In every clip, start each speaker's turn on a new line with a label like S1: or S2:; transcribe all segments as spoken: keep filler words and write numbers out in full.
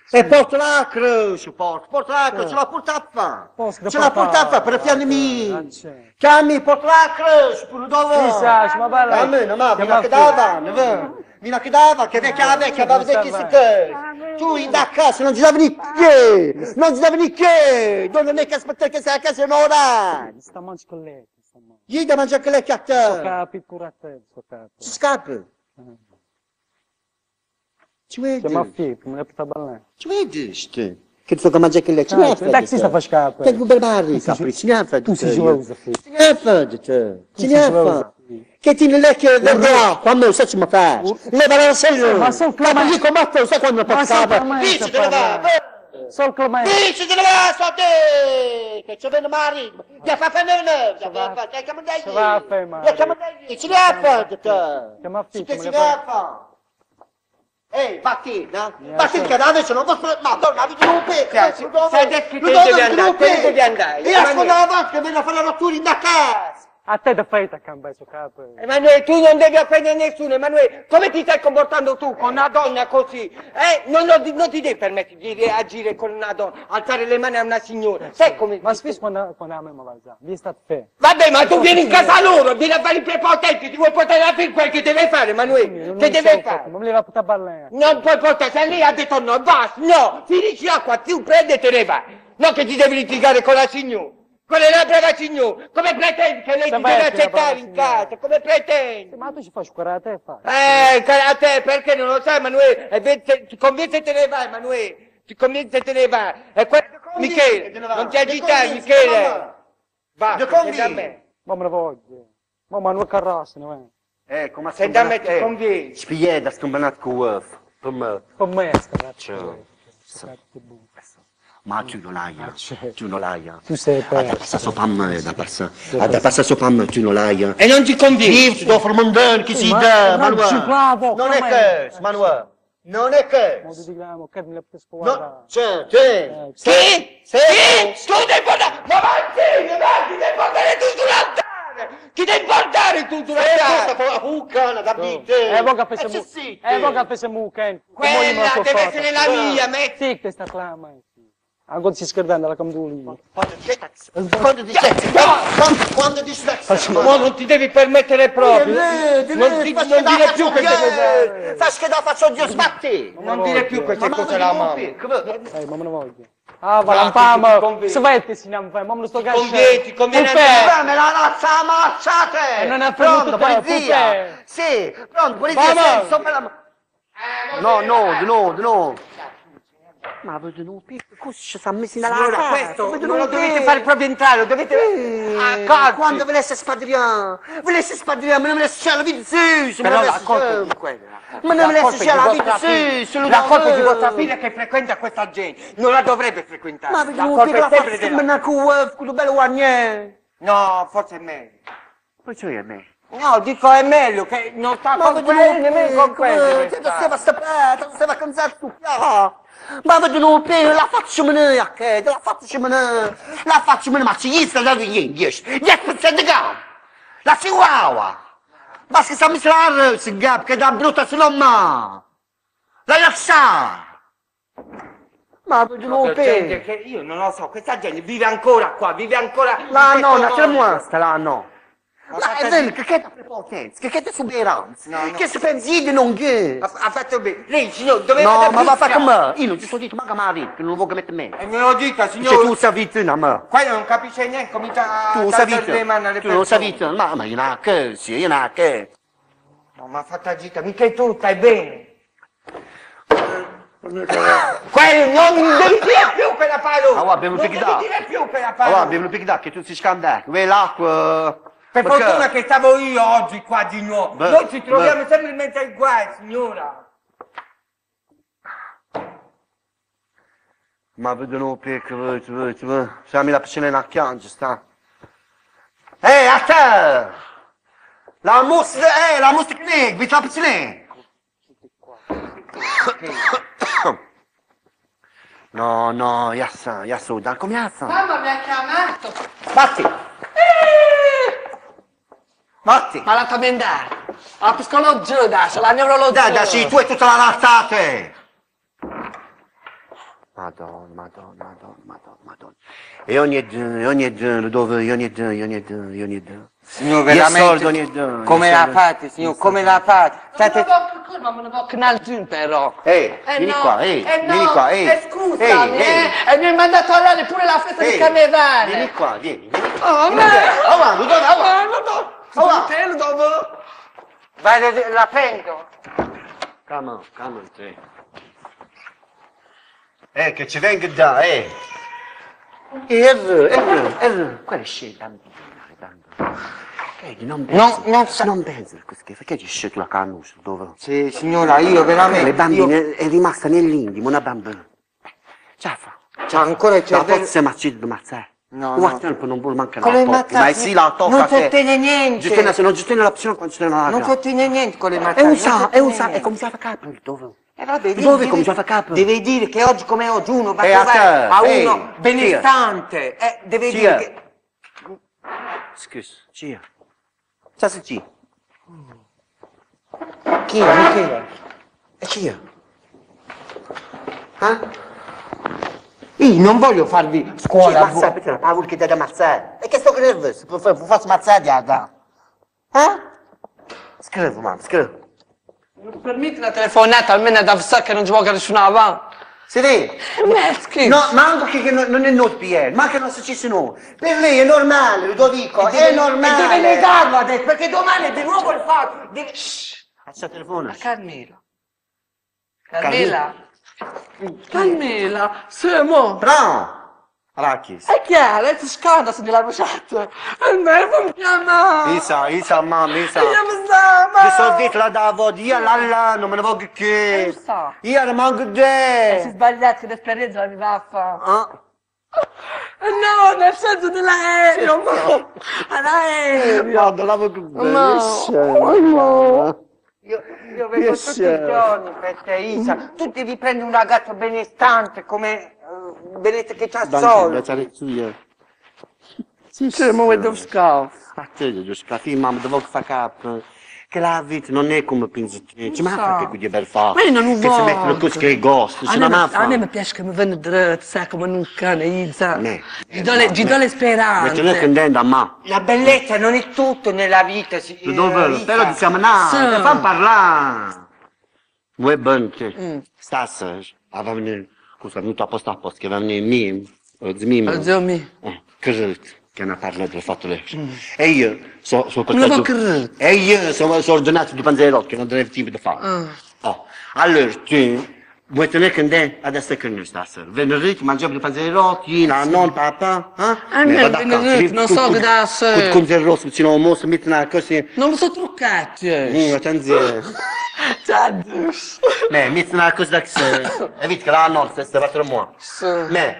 S1: E porta la croce, porta, porta la croce, ce l'ha portata a fa. Ce l'ha portata a fa per pianimi. Chiami, porta la croce, pure dove?
S2: Sì, sa, ma parla.
S1: A me, no, ma, vieni a che dava, ne va. Vieni a che dava, che vecchia la vecchia, va a vedere chi si che. Tu in da casa, non ci devi ni che. Non ci devi ni che. Non è che aspettare che sei a casa un'ora.
S2: Sta mangiando con lei.
S1: Gli da mangiare con lei che a te.
S2: Sto capi pure a te, sto capi.
S1: Ci scappi. Ci vedi?
S2: Siamo a fico, mi è per ballare.
S1: Ci vedi? Che tu che mangi che lei? Ci
S2: Ah,
S1: vedi?
S2: dai, si sta fa scappa.
S1: Che tu barbari, capri, ci ne fa.
S2: Tu si gioca, figlio.
S1: Ci ne fa, ci ne fa. Che ti ne lecchi da quando sai ci ma fa. Leva la sera.
S2: Ma sono clamati.
S1: Ma lì combatto, sai quando passava. Dici te ne va.
S2: Sol clamati.
S1: Dici te ne va, so te. Che ci viene mari. Ya fa fenene. Ya fa fa, che mandai.
S2: Ci va a fema.
S1: Ya che mandai. Ci ne fa te.
S2: Siamo a fico,
S1: Che ci ne fa. Ehi, batti, no? Batti il canale, se non posso... Ma torna, vi devo pecca!
S3: Sai che te devi andare, te devi andare.
S1: E ascolta avanti che viene a fare la rottura in da casa!
S2: A te da fai a cambiare il capo.
S3: Emanuele, tu non devi offendere nessuno, Emanuele. Come ti stai comportando tu con una donna così? Eh? Non, non, non ti devi permettere di reagire con una donna, alzare le mani a una signora. Sai come...
S2: Ma spesso quando, quando a me mi va già, vi state fe.
S3: Vabbè, ma tu vieni in casa loro, vieni a fare i prepotenti, ti vuoi portare a fin quel che deve fare, Emanuele? Che deve fare?
S2: Non me le va a portare a ballare.
S3: Non puoi portare, se lei ha detto no, basta, no, finisci l'acqua, tu prendi e te ne vai. Non che ti devi litigare con la signora. Con le labbra da signore, come pretendi che lei ti deve accettare in casa? Come pretendi?
S2: Ma tu ci fai scuola a te, fa.
S3: Eh, a te, perché non lo sai, Emanuele? E ve- ti conviene se te ne vai, Emanuele? Ti conviene se te ne vai? E que- Michele, non ti agitare, Michele! Va, senti a me.
S2: Ma me ne voglio. Ma ma non carrozza, no?
S1: Ecco, ma
S3: Senti a me, ti conviene.
S1: Spiega, scombanat con uovo. Per me.
S2: Per me, scazzo.
S1: Ma tu non l'hai, tu non l'hai.
S2: Tu sei per...
S1: Da passare sopra a me, da passare, da passare sopra a me, tu non l'hai.
S3: E non ti conviene.
S1: Vivi, ti offro un mondone, che si dà, Manuel. Non è che, Manuel. Non è che.
S2: Ma ti diciamo, che mi l'ha preso
S1: No, c'è, c'è.
S3: Chi? Sì? Tu devi portare... Ma vai, ma ti devi portare tutto l'altare! Chi devi portare tutto l'altare?
S1: Questa fa un cane da vite.
S2: Eh, voga fece mu. Eh, voga fece mu, Ken.
S3: Quella deve essere la mia, metti.
S2: Sì, questa clama. Ancora si scordando la camduli.
S1: Quando dice, quando dice,
S3: ma non ti devi permettere proprio. Non ti non dire più queste cose.
S1: Sai che da faccio Dio sbatti.
S3: Non dire più queste cose alla mamma.
S2: Eh, ma me ne voglio. Ah, va la fama. Svetti si non fa, ma me lo sto cacciando.
S3: Convieni, convieni.
S1: Me la razza ammazzate.
S2: E non è
S1: pronto, polizia. Sì, pronto, polizia. No, no, no, no. Ma vedo un piccolo, cosa ci sta messi nella
S3: Allora,
S1: casa?
S3: questo non lo dovete fare proprio entrare, lo dovete... Ah,
S1: quando volesse spadriare, volesse spadriare, ma non volesse c'è la vita su,
S3: però la colpa di quella.
S1: Ma non volesse c'è la vita su,
S3: la colpa di vostra figlia che frequenta questa gente, non la dovrebbe frequentare.
S1: Ma vedo un piccolo, la faccia come quello bello guagnè.
S3: No, forse è meglio.
S1: Poi c'è me.
S3: No, dico è meglio, che non sta con quello, nemmeno con quello.
S1: Ti stai stappato, ti stai canzando. Ma vedono per la faccia mene, che la faccia mene, la faccia mene, ma ci sta da via, dieci, dieci per cento gam. La chihuahua. Ma che sta misurare, si gap, che da brutta slomma. La lascia. Ma vedono per...
S3: che io non lo so, questa gente vive ancora qua, vive ancora...
S1: La nonna, c'è muostra, la no. Ma è vero, che che è prepotenza, che che è esuberanza,
S3: no, no.
S1: Che si pensi di non che...
S3: Ha, ha fatto bene, lei signor, dovete...
S1: No, ma va fa con me, io non ti sto dito, ma che marito, che non lo vuoi mettere me.
S3: E me lo dica,
S1: Se
S3: signor...
S1: tu sei vicino a me.
S3: Qua non capisce niente, comincia a...
S1: Tu sei vicino, tu non sei vicino, ma, ma io non che, sì, io non che.
S3: No, ma fatta gita, mica tu stai bene. Quello non devi dire più quella parola!
S1: Ah, va, abbiamo
S3: non
S1: picchiato.
S3: devi dire più quella
S1: Ah,
S3: parola!
S1: va, abbiamo picchiato, che tu si scandali, vedi l'acqua...
S3: Per fortuna che stavo io oggi qua di nuovo.
S1: Beh,
S3: Noi ci troviamo
S1: beh.
S3: sempre in mezzo ai guai, signora.
S1: Ma vedono piccolo, siamo la piscina in acchiange, sta. Ehi, a te! La mostra, eh, la mostra che vi sta piscina! No, no, yassa, yassa, dal comiazzo.
S4: Mamma mi ha chiamato.
S1: Batti! Batti!
S4: Ma la fammi andare. La psicologia, la neurologia.
S1: Dai, dai, sì, tu e tutta la lazzate! Madonna, madonna, madonna, madonna, madonna. E ogni giorno, e ogni giorno, dove, e ogni giorno, e ogni giorno, e ogni giorno.
S3: Signor,
S1: Io
S3: veramente,
S1: sordo ogni giorno.
S3: come
S1: io
S3: la
S1: sordo-
S3: fate, signor, come la fate?
S4: Ma
S3: State...
S4: me ne va per ma me ne va che un altro però.
S1: Ehi,
S4: Eh
S1: vieni
S4: no,
S1: qua, ehi,
S4: eh no,
S1: vieni qua, ehi.
S4: eh, scusami,
S1: Ehi, ehi.
S4: eh, e mi hai mandato a là pure la festa di
S1: Ehi,
S4: carnevale.
S1: vieni qua, vieni, vieni.
S4: Oh,
S1: Vieni qua. Oh, va, dove, oh, va.
S4: no, no,
S1: Oh, va.
S4: te lo dove?
S3: Vai, la prendo.
S1: Come on, come on, te. Eh, che ci venga da, eh. Eh, è vero, è vero, è vero. Quella è scelta bambina, eh, non pensi,
S3: No, non sa-
S1: non pensi a questo schifo, perché hai scelto la cannuccia, dove?
S3: Sì, signora, io veramente...
S1: Le bambine
S3: io-
S1: è rimasta nell'intimo, una bambina. Ce la fa.
S3: C'ha ancora il
S1: La
S3: cervello...
S1: forza è mazzita di mazzare.
S3: No,
S1: Un
S3: no.
S1: tempo non vuole mancare
S3: Con
S1: la
S3: le
S1: tocca,
S3: mazzate...
S1: ma sì la tocca
S3: non
S1: se-
S3: sostiene niente.
S1: Giustine, se non giustine la piscina quando ci tiene la
S3: Non
S1: gara.
S3: sostiene niente con le mazzate.
S1: È un
S3: non
S1: sa, è
S3: sostiene
S1: un sa, è
S3: niente.
S1: come si fa capo, dove?
S3: Eh vabbè,
S1: Dove
S3: devi-
S1: comincia a fare capo?
S3: Devi dire che oggi come oggi uno va
S1: Eh,
S3: a
S1: a
S3: trovare
S1: te,
S3: a
S1: ehi,
S3: uno benestante. Eh, deve
S1: Sì,
S3: dire
S1: eh.
S3: che...
S1: Scusa, Cia. Sa se Cia.
S3: Chi è? Chi è?
S1: E Cia. Eh?
S3: Io non voglio farvi
S1: Cia,
S3: scuola.
S1: mazzare, perché la paura che dà da mazzare? E che sto nervoso, per farsi mazzare di da. Eh? Scrivo, mamma, scrivo.
S4: Non permetti una telefonata, almeno da sa che non gioca nessuno avanti.
S1: Si vede?
S4: Ma schifo.
S1: No, ma anche che non, non è noi P R, ma che non succede noi. Per lei è normale, Ludovico, è normale.
S3: E deve negarlo adesso, perché domani di nuovo il fatto. Deve...
S1: Faccia telefono.
S4: Carmela. Carmela. Carmela, siamo.
S1: Bravo. Rachis.
S4: È chiaro, ti scanda se me l'ha lasciato. E me non mi chiama.
S1: Isa, Isa, mamma, Isa.
S4: Io mi sa, ma.
S1: Ti sono detto la davo, io là là, non me ne voglio che.
S4: Lo so.
S1: Io rimango
S4: Si
S1: te.
S4: sbagliato che l'esperienza la mi va a fare.
S1: Ah.
S4: No, nel senso dell'aereo, ma. All'aereo.
S1: Guarda, la voglio
S4: No.
S3: Io, io vengo
S1: Yes,
S3: tutti i
S1: sir.
S3: giorni per te, Isa. Tu devi prendere un ragazzo benestante, come uh, beneste che c'ha soldi.
S1: Sì,
S4: Sì, ma vuoi dove scavo?
S1: A te, io scaffi, mamma, devo fare capo. Che la vita non è come pensi te. Ci
S4: Lo
S1: manca
S4: so.
S1: che quindi è bel fatto.
S4: Ma io non lo
S1: Che si
S4: voglio.
S1: mettono così che è ghost,
S4: A
S1: ce
S4: me,
S1: la
S4: a me mi
S1: maffa.
S4: piace che mi viene dritto, sai, come un cane, Isa.
S1: Ne.
S4: Gli do le, gli do le
S1: Perché noi che
S4: speranze.
S1: andando a ma.
S3: La bellezza non è tutto nella vita, si- eh,
S1: Dove?
S3: Isa.
S1: Però diciamo no,
S4: Sì.
S1: ti fanno parlare. Vuoi bene te?
S4: Mm.
S1: Stasera, aveva venuto, cosa è venuto a posto a posto, che aveva venuto mio, o zio mio.
S4: Oh, Dio mio.
S1: Eh, Carrut, che hanno parlato del fatto lei. E io sono so
S4: Non l'avevo creduto.
S1: E io sono so ordinato di panzerotto, che non avevo tempo di fare.
S4: Ah.
S1: Oh, allora tu vuoi tenere che andare adesso che non stasera? Venerdì ti mangiamo di panzerotti, la non papà, eh?
S4: Ah, no, venerdì, non so che da sé.
S1: Con il rosso vicino al mosso, metti una cosa.
S4: Non mi sono truccati.
S1: Mm, attenzione.
S4: Ciao.
S1: Mais, metti una cosa da che se. Evite che la notte stia per moi.
S4: Sì.
S1: Mais.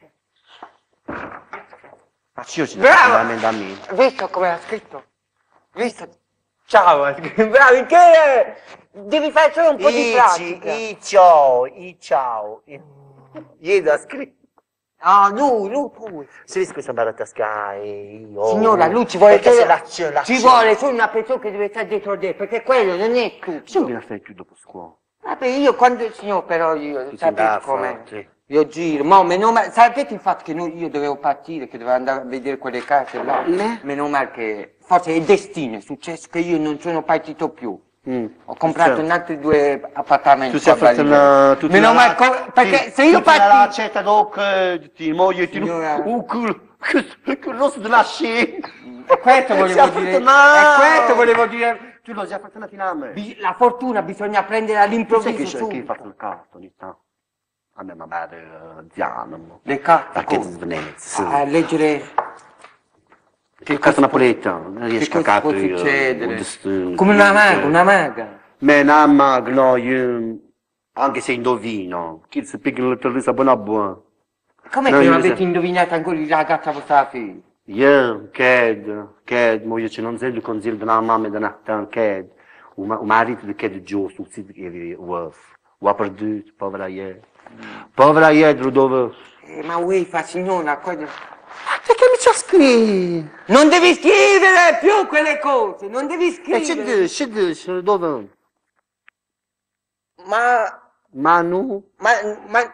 S1: Ma io ci devo
S3: Bravo!
S1: andare da me.
S3: Visto come ha scritto? Visto? Ciao, bravi, che è? Devi fare solo un po' di pratica.
S1: I ciao, i ciao. Io da scritto.
S3: Ah, lui, lui, lui.
S1: Se vedi questa barata sky, io.
S3: Signora, lui ci vuole
S1: Perché se
S3: solo-
S1: la c'è, la
S3: ci
S1: c'è.
S3: vuole solo una persona che deve stare dietro di te, perché quello non è
S1: Ci
S3: tutto.
S1: sono viene a fare più dopo scuola.
S3: Vabbè, io quando, signor, però io,
S1: Tu sei
S3: sapete
S1: da
S3: com'è?
S1: forte.
S3: Io giro, ma meno male, sapete il fatto che noi- io dovevo partire, che dovevo andare a vedere quelle case là?
S1: Ne?
S3: Meno male che, forse è destino, è successo che io non sono partito più.
S1: Mm.
S3: Ho comprato
S1: Certo.
S3: un altro due appartamenti.
S1: Tu sei
S3: qua a
S1: fatto
S3: Barile.
S1: la... tutta
S3: Meno
S1: la-
S3: male, co- perché
S1: sì,
S3: se io
S1: tutta la
S3: partissi...
S1: accetta doc, eh, ti moglie, ti...
S3: Signora.
S1: Uh, quel... quel quel rosso della scie.
S3: E questo volevo dire, e questo volevo dire,
S1: Tu lo sei fatto una finale.
S3: bi- la fortuna bisogna prendere
S1: Tu sai che
S3: all'improvviso
S1: c'è chi
S3: subito.
S1: fa il carto ogni tanto? A me mi pare Ziano.
S3: Le carte,
S1: Perché
S3: come?
S1: di Venezia.
S3: A leggere
S1: Che carta napoletana, non
S3: che
S1: riesco a
S3: cosa può
S1: capire.
S3: succedere. Come una maga, una maga.
S1: Me una maga, no, io... Anche se indovino, chi si picchia la terrorista buona buona.
S3: Com'è
S1: No,
S3: che non
S1: io
S3: avete
S1: so-
S3: indovinato ancora la ragazza vostra figlia?
S1: Io, Ked, Ked, mo io ci non sei il consiglio della mamma e della Nathan, Ked. O ma- o marito di Ked giusto, o si che uff. O ha perduto, povera Ied. Povera Ied, dove...
S3: Eh, ma vuoi fa signora, cosa...
S1: Perché mi c'ha scritto?
S3: Non devi scrivere più quelle cose, non devi
S1: E c'è
S3: scrivere.
S1: dice, c'è dice, dove?
S3: Ma,
S1: Manu?
S3: ma, ma, ma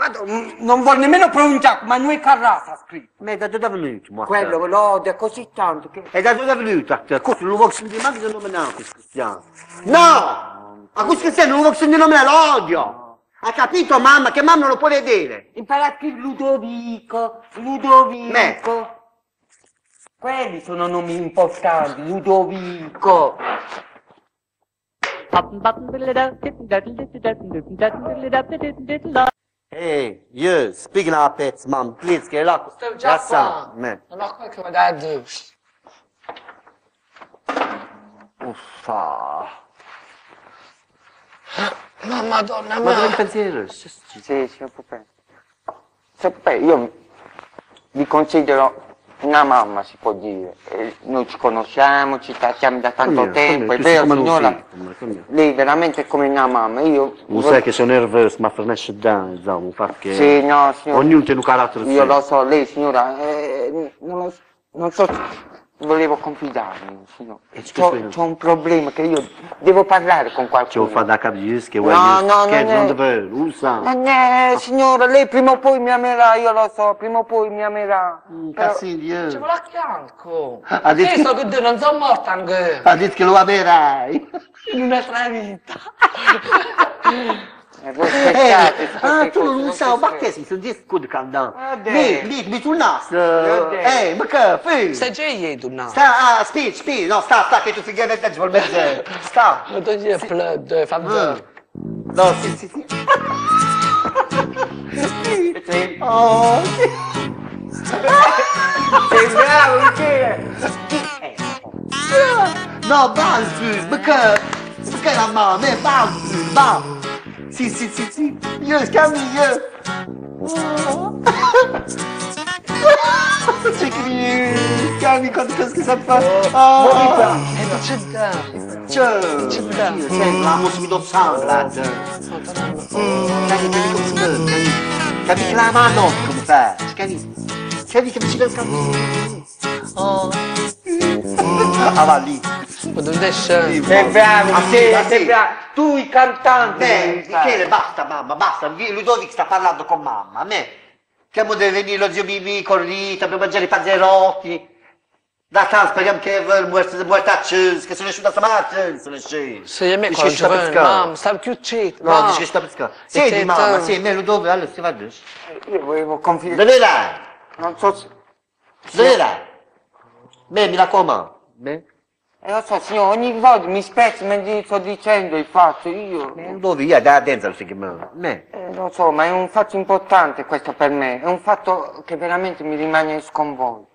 S3: Guarda, non vuol nemmeno pronunciare, Manuel Carrà ha scritto.
S1: Ma da dove è venuto, mo?
S3: Quello lo odia così tanto che...
S1: E da dove è venuto? Questo non lo vuoi sentire, ma che non me ne ha questo cristiano. No! A questo cristiano non lo vuoi sentire, non me lo odio! Ha capito, mamma? Che mamma non lo può vedere!
S3: Impara a scrivere Ludovico, Ludovico. Quelli sono nomi importanti, Ludovico.
S1: Hey, you, speaking of pets, mom, please, get up.
S4: Sto già
S1: That's
S4: qua.
S1: all, man.
S4: Non ho qualche da dire.
S1: Uffa.
S4: Ma madonna
S1: Ma dove
S4: mia.
S1: pensiero?
S3: Sì, signor Pupè. Signor Pupè, io vi considero una mamma, si può dire. E noi ci conosciamo, ci trattiamo da tanto
S1: Come,
S3: tempo,
S1: come,
S3: è
S1: tu
S3: vero
S1: sei come un
S3: signora?
S1: figlio, come, come.
S3: Lei veramente è come una mamma, io...
S1: Lo sai che sono nervoso, ma per me c'è da, insomma, un fatto che...
S3: Sì, no, signora.
S1: Ognuno tiene un carattere
S3: Io lo so, lei signora, eh, non, lo, non so, volevo confidarmi, signora.
S1: E che
S3: C'ho,
S1: scusa?
S3: c'ho un problema che io devo parlare con
S1: Ce lo
S3: qualcuno.
S1: fa da capisci che vuoi
S3: No, no,
S1: che
S3: non è-
S1: non deve, lo sa.
S3: Ma ne, signora, lei prima o poi mi amerà, io lo so, prima o poi mi amerà. Però-
S1: Cassidio.
S4: Ci vuole a fianco.
S1: Ha detto-
S4: Io sto che non sono morta anche.
S1: Ha detto che lo amerai.
S4: In un'altra vita.
S3: Eh, voi scherzate, su
S1: Ah,
S3: queste
S1: tu
S3: cose,
S1: non lo
S3: non
S1: sai,
S3: si
S1: ma
S3: scherza.
S1: che si sono dieci scudi candando.
S3: Vabbè.
S1: Lì, lì, lì sul naso.
S3: Vabbè.
S1: Eh, ma che fai?
S4: Stai già io, tu no?
S1: Sta, ah, speech, speech, no, sta, sta, che tu figli di te, ci vuol mettere. Sta.
S4: Ma tu sei pleb, fa
S1: Ah.
S4: vedere.
S1: No, sì, sì, sì. Sì. Oh, sì.
S3: Sei bravo, che?
S1: No, Balzur, ma che? Ma che la mamma? È Balzur, va. Sì, sì, sì, sì. Io, scambi, io. Oh. C'è che scambi quanto cosa che sa fare. Oh,
S4: E non c'è da.
S1: ciao. Io sento la musica mi do sangue. Capi che la mano come fa? Capi? Capi che mi ci dà il capo? Oh. Ah, va lì.
S4: Ma dove sei?
S3: Sei bravo,
S1: Ah,
S3: sì,
S1: sì, ah,
S3: sei
S1: sì.
S3: bravo. Tu i cantanti.
S1: Beh,
S3: devi fare.
S1: Michele, basta mamma, basta. Ludovic sta parlando con mamma. A me. Che mo deve venire lo zio Bibi con Rita, dobbiamo mangiare i panzerotti. Da tanto speriamo che muore muore a Cens, che sono uscito da stamattina, sono uscito.
S4: Se io mi
S1: Dici che sta
S4: conosco,
S1: pescando.
S4: mamma, stai più zitto.
S1: No, dici che sta pescando. Senti
S4: te-
S1: mamma,
S4: te-
S1: sì, me Ludovic, allora si va a dire.
S3: Io volevo confidare.
S1: Dove vai?
S3: Non so se...
S1: Dove vai? Me, mi raccomando. Me?
S3: Eh, lo so, signor, ogni volta mi spezzo mentre sto dicendo il fatto, io...
S1: Me, Ludovic, io da dentro il figlio mio. Me.
S3: Eh, lo so, ma è un fatto importante questo per me, è un fatto che veramente mi rimane sconvolto.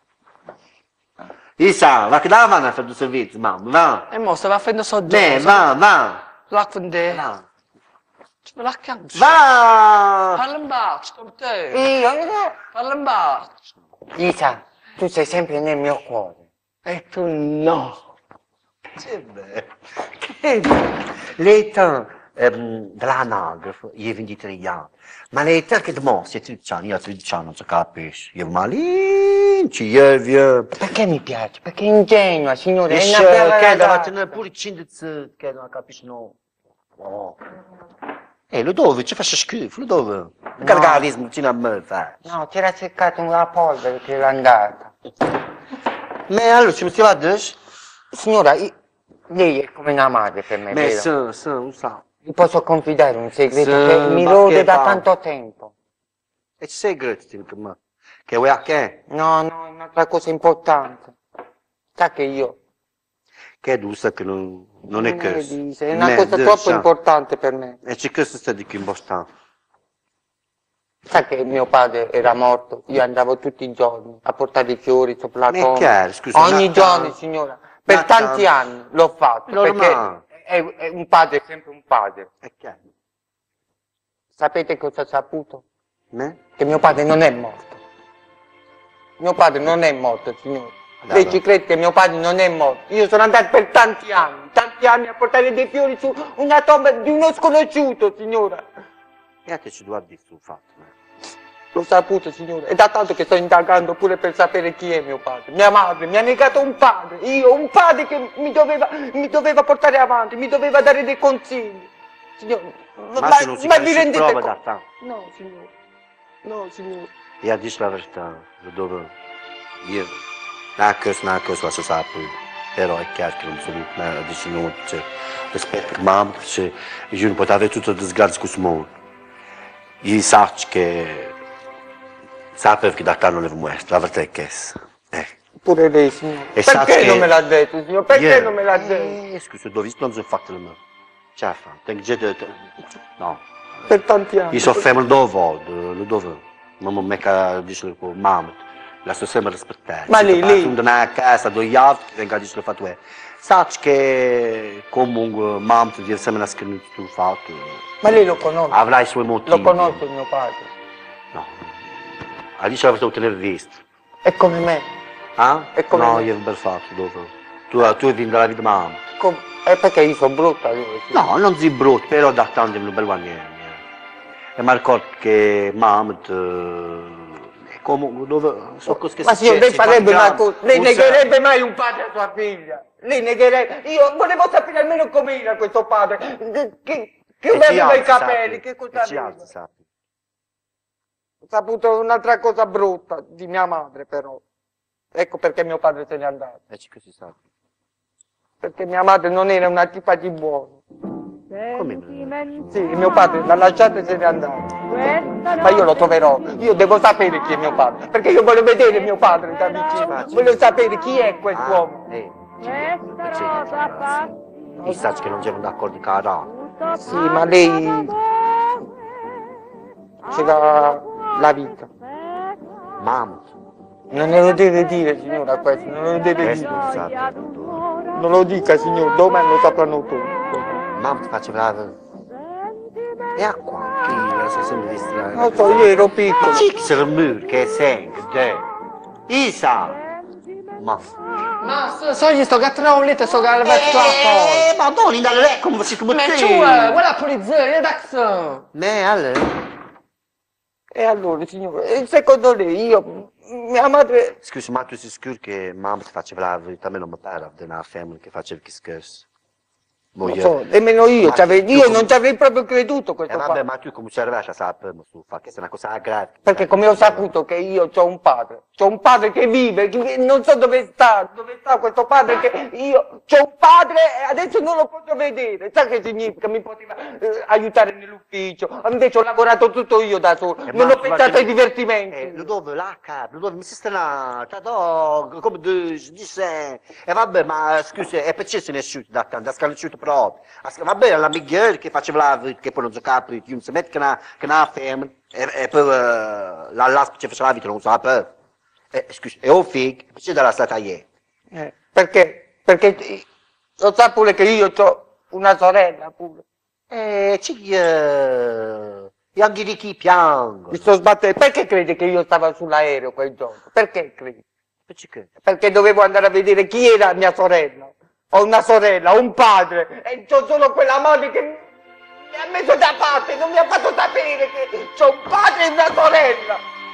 S1: Isa, va che dava a fare due servizi, mamma, va.
S4: E mo stava facendo
S1: Me,
S4: soggiorno.
S1: va, va.
S4: L'acqua in te.
S1: Va.
S4: Ci vuole a canto.
S1: Va!
S4: Parla in bacio con te.
S3: Io, io...
S4: Parla in bacio.
S3: Isa, tu sei sempre nel mio cuore.
S4: E tu no.
S1: Che bello. Che bello. L'età ehm, dell'anagrafo, io ho ventitré anni. Ma l'età che dimostra, io tredici anni, io ho tredici anni, non si capisce. Io malinci, io via.
S3: Perché mi piace? Perché è ingenua, signore, è
S1: E
S3: una bella
S1: che deve
S3: ragazza.
S1: tenere pure cinque zit, che non capisce no. Oh. Eh, lo dove? Ci faccio schifo, lo dove? Il gargarismo vicino a me, fa.
S3: No, c'era cercato una polvere che era andata.
S1: Ma allora ci si va a dire?
S3: Signora, io- lei è come una madre per me,
S1: Ma
S3: vero?
S1: sì, sì, lo so.
S3: Vi posso confidare un segreto
S1: Sì,
S3: che mi
S1: ma
S3: rode
S1: che
S3: da
S1: fa?
S3: tanto tempo.
S1: E ci sei grazie per me? Che vuoi a che?
S3: No, no, è un'altra cosa importante. Sa che io...
S1: Che è giusto che non, non è
S3: me ne
S1: questo.
S3: dice, è una
S1: Me,
S3: cosa
S1: Dio
S3: troppo
S1: sa.
S3: importante per me.
S1: E c'è questo sta di che importante.
S3: Sa che mio padre era morto, io andavo tutti i giorni a portare i fiori sopra la
S1: Ma è
S3: tomba.
S1: chiaro, scusa,
S3: Ogni
S1: ma-
S3: giorno, signora. Per
S1: ma-
S3: tanti anni l'ho fatto,
S1: Normale.
S3: perché è, è un padre è sempre un padre.
S1: È chiaro.
S3: Sapete cosa ho saputo?
S1: Me?
S3: Che mio padre non è morto. Mio padre non è morto, signore.
S1: Dai,
S3: Lei
S1: dai.
S3: ci crede che mio padre non è morto? Io sono andato per tanti anni, tanti anni a portare dei fiori su una tomba di uno sconosciuto, signora.
S1: E a te ci devo dire sul fatto, me.
S3: L'ho saputo, signore, è da tanto che sto indagando pure per sapere chi è mio padre. Mia madre mi ha negato un padre, io, un padre che mi doveva, mi doveva portare avanti, mi doveva dare dei consigli. Signor, ma,
S1: Ma se non si
S3: ma vi
S1: capisce
S3: rendete
S1: prova
S3: conto?
S1: da tanto.
S3: No, signore. No, signore.
S1: E a dire la verità, dove io, non è non è cosa si sa più, però è chiaro che non sono, a dire non c'è, rispetto a mamma, c'è, io non potevo avere tutto il disguardo con questo mondo. Io so che, sapevo che da tanto non avevo muerto, la verità è questa. Eh.
S3: Pure lei, signore.
S1: E
S3: Perché
S1: sai
S3: non
S1: che-
S3: me l'ha detto, signore? Perché
S1: Io-
S3: non me l'ha detto?
S1: Eh, scusa, dove non sono fatto le mie. Ce la fa, tengo già detto, no.
S3: Per tanti anni.
S1: Io sono fermo due volte, lo dove, non mi metto dice con mamma, la sto sempre rispettare.
S3: Ma lì, lì.
S1: Quando a casa, due altri che vengono a dire fatto è. Sai che comunque mamma ti dice sempre una scrittura tu fatto,
S3: Ma lei lo conosce?
S1: avrà i suoi motivi.
S3: Lo conosce mio padre.
S1: No. A dice la verità tenere visto.
S3: È come me.
S1: Ah?
S3: E come
S1: no,
S3: me.
S1: io ho ben fatto dopo. Tu, tu hai vinto la vita mamma.
S3: Com- è perché io sono brutta, io. signore.
S1: No, non si brutto, però da tanto è un bel guagnere. E mi ricordo che mamma è comunque dove so cose che
S3: Ma signor, lei
S1: successe,
S3: farebbe una
S1: partiamo,
S3: cosa, lei
S1: forse-
S3: negherebbe mai un padre a sua figlia? Lei negherebbe, io volevo sapere almeno com'era questo padre, che, che, che
S1: E ci
S3: aveva i
S1: altri,
S3: capelli,
S1: sappi,
S3: che
S1: e
S3: cosa
S1: ci
S3: aveva.
S1: altri, sappi.
S3: Ho saputo un'altra cosa brutta di mia madre però, ecco perché mio padre se n'è andato,
S1: E ci così sappi.
S3: perché mia madre non era una tipa di buono.
S1: Come?
S3: Sì, mio padre l'ha lasciata e se n'è andato. Ma io lo troverò, io devo sapere chi è mio padre, perché io voglio vedere mio padre da vicino, voglio sapere chi è quest'uomo.
S1: Ah, eh, ci vedo, e c'è che c'è. Io so che non siamo d'accordo di cara.
S3: Sì, ma lei c'era la vita.
S1: Mamma,
S3: Non lo deve dire, signora, questo, non lo deve
S1: questo
S3: dire.
S1: non sa.
S3: Non lo dica, signor, domani lo sapranno tutti.
S1: Mamma ti faccio brava. E a qua, che io sono sempre distratta.
S3: Non so, io ero piccolo.
S1: Ma c'è che se il muro che sente, te? Isa! Ma...
S4: Ma so, so gli sto gattando un litro, sto galvando
S1: Eh, ma doni dalle lei come si tu
S4: Ma
S1: metti?
S4: ciù, guarda la polizia, io d'axo.
S1: Me, allora?
S3: E allora, signore, e secondo lei, io, mia madre...
S1: Scusa, ma tu sei sicuro che mamma ti faceva brava? A me non mi pare di una femmina che faceva che scherzo.
S3: Non so, nemmeno io,
S1: Ma
S3: ci avrei-
S1: tu
S3: io
S1: come-
S3: non ci avrei proprio creduto
S1: Eh
S3: questo
S1: vabbè,
S3: fatto.
S1: ma tu come ci arrivaci a sapere, ma tu fa che sei una cosa grave.
S3: Perché come ho saputo che io ho un padre, ho un padre che vive, che non so dove sta, dove sta questo padre che io ho un padre e adesso non lo posso vedere. Sa che significa? Mi poteva eh, aiutare nell'ufficio, invece ho lavorato tutto io da solo,
S1: Eh,
S3: non
S1: ma-
S3: ho pensato
S1: ma-
S3: ai divertimenti.
S1: Eh, lo dove là, capo, lo dove mi si sta là, do, come dici, dice, e vabbè, ma scusa, e perché se ne è uscito da tanto, da scalasciuto proprio. A sc- Vabbè, la Miguel che faceva la vita, che poi non giocava più, non si mette che una, che una femmina, e, e poi uh, la laspa che faceva la vita non lo sa più. E, scusa, e ho figlio, perché dalla stata ieri?
S3: Eh, perché? Perché lo sa pure che io ho una sorella pure.
S1: E ci, uh, gli anghi di chi piangono.
S3: Mi sto sbattendo. Perché crede che io stavo sull'aereo quel giorno? Perché crede?
S1: Perché?
S3: Perché dovevo andare a vedere chi era mia sorella. Ho una sorella, ho un padre, e c'ho solo quella madre che mi ha messo da parte, non mi ha fatto sapere che c'ho un padre e una sorella.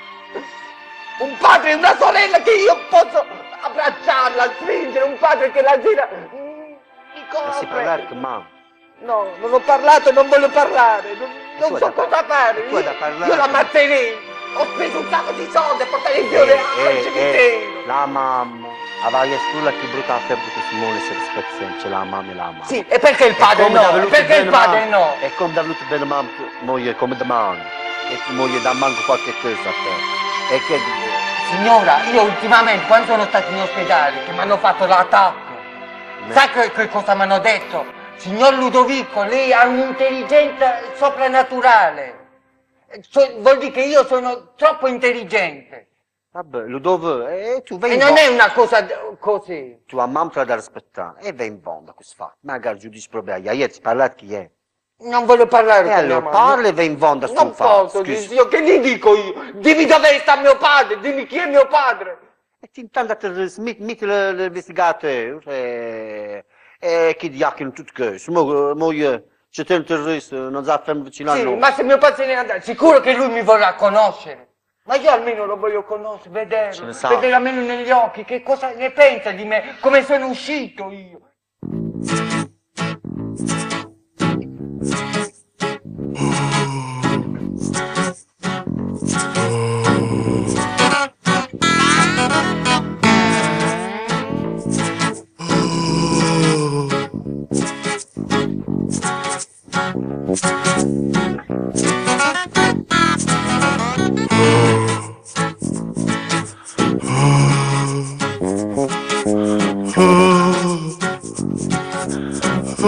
S3: Un padre e una sorella che io posso abbracciarla, stringere, un padre che la sera mm, mi
S1: E si parlare
S3: copre.
S1: con mamma.
S3: No, non ho parlato, non voglio parlare, non, non
S1: Tu hai
S3: so
S1: da par-
S3: cosa fare.
S1: tu hai da
S3: Io,
S1: parlare.
S3: io la mazzerei. Ho speso un sacco di soldi a portare il
S1: Eh,
S3: fiore al
S1: eh,
S3: cimitero.
S1: eh, la mamma, aveva sulla più brutta febbre che Simone si rispetta sempre, c'è la mamma e la mamma.
S3: Sì, e perché il padre
S1: E come da
S3: no?
S1: venuto
S3: Perché il
S1: bene
S3: padre
S1: mamma-
S3: no?
S1: E come da venuto bene mamma, moglie come domani. E tu moglie da manco qualche cosa a te. E che...
S3: Signora, io ultimamente, quando sono stato in ospedale, che mi hanno fatto l'attacco,
S1: Me-
S3: sai che, che cosa mi hanno detto? Signor Ludovico, lei ha un'intelligenza soprannaturale. So- vuol dire che io sono troppo intelligente.
S1: Vabbè, Ludovico, e tu vai
S3: E
S1: in
S3: non
S1: fondo.
S3: è una cosa d- così.
S1: Tu a mamma te la da rispettare. E vai in fondo a questo fatto. Magari giudici proprio, ieri ti parlate chi è.
S3: Non voglio parlare
S1: E
S3: con
S1: allora
S3: mia mamma.
S1: parla e vai in fondo a sto
S3: Non
S1: fatto.
S3: posso,
S1: Scusi.
S3: io che gli dico io? Dimmi dove sta mio padre, dimmi chi è mio padre.
S1: E ti intanto a te metti l'investigatore. E... E chi diacchino tutto questo. Mo, mo io, c'è un terrorista, non sa fermo vicino a
S3: Sì,
S1: noi.
S3: ma se mio padre se n'è andato, sicuro che lui mi vorrà conoscere. Ma io almeno lo voglio conoscere,
S1: Ce
S3: vederlo,
S1: ne sa.
S3: vedere almeno negli occhi, che cosa ne pensa di me, come sono uscito io.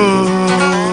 S5: you.